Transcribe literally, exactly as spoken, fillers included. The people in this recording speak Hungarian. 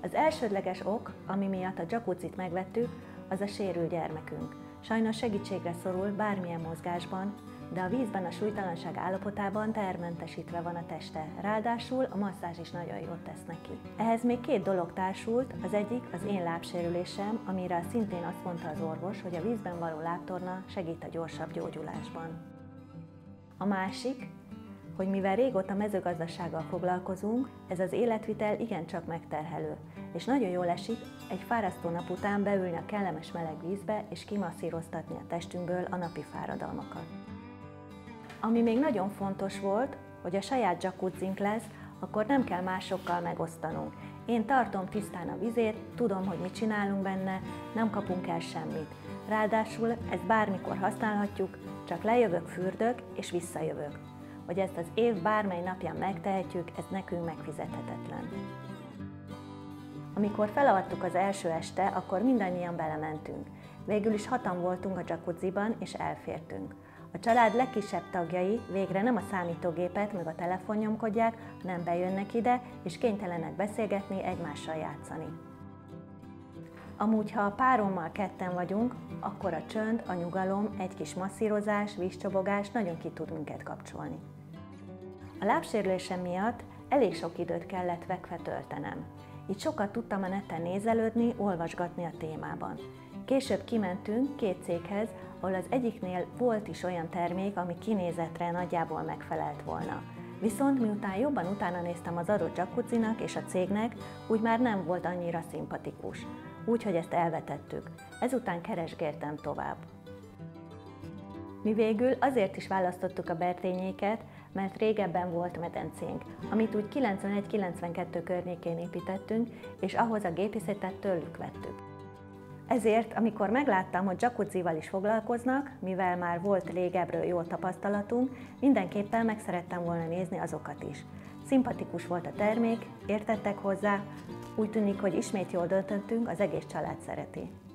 Az elsődleges ok, ami miatt a jacuzzit megvettük, az a sérült gyermekünk. Sajnos segítségre szorul bármilyen mozgásban, de a vízben a súlytalanság állapotában tehermentesítve van a teste, ráadásul a masszázs is nagyon jót tesz neki. Ehhez még két dolog társult, az egyik az én lábsérülésem, amire szintén azt mondta az orvos, hogy a vízben való lábtorna segít a gyorsabb gyógyulásban. A másik, hogy mivel régóta mezőgazdasággal foglalkozunk, ez az életvitel igencsak megterhelő, és nagyon jól esik egy fárasztó nap után beülni a kellemes meleg vízbe és kimasszíroztatni a testünkből a napi fáradalmakat. Ami még nagyon fontos volt, hogy a saját jacuzzink lesz, akkor nem kell másokkal megosztanunk. Én tartom tisztán a vizét, tudom, hogy mit csinálunk benne, nem kapunk el semmit. Ráadásul ezt bármikor használhatjuk, csak lejövök, fürdök és visszajövök. Hogy ezt az év bármely napján megtehetjük, ez nekünk megfizethetetlen. Amikor felavattuk az első este, akkor mindannyian belementünk. Végül is hatan voltunk a jacuzziban, és elfértünk. A család legkisebb tagjai végre nem a számítógépet meg a telefon nyomkodják, hanem bejönnek ide, és kénytelenek beszélgetni, egymással játszani. Amúgy, ha a párommal ketten vagyunk, akkor a csönd, a nyugalom, egy kis masszírozás, vízcsobogás nagyon ki tud minket kapcsolni. A lábsérülésem miatt elég sok időt kellett vekve töltenem. Így sokat tudtam a neten nézelődni, olvasgatni a témában. Később kimentünk két céghez, ahol az egyiknél volt is olyan termék, ami kinézetre nagyjából megfelelt volna. Viszont miután jobban utána néztem az adott jacuzzinak és a cégnek, úgy már nem volt annyira szimpatikus. Úgyhogy ezt elvetettük. Ezután keresgéltem tovább. Mi végül azért is választottuk a Bertényéket, mert régebben volt medencénk, amit úgy kilencvenegy kilencvenkettő környékén építettünk, és ahhoz a gépészetet tőlük vettük. Ezért, amikor megláttam, hogy jacuzzival is foglalkoznak, mivel már volt régebről jó tapasztalatunk, mindenképpen meg szerettem volna nézni azokat is. Szimpatikus volt a termék, értettek hozzá, úgy tűnik, hogy ismét jól döntöttünk, az egész család szereti.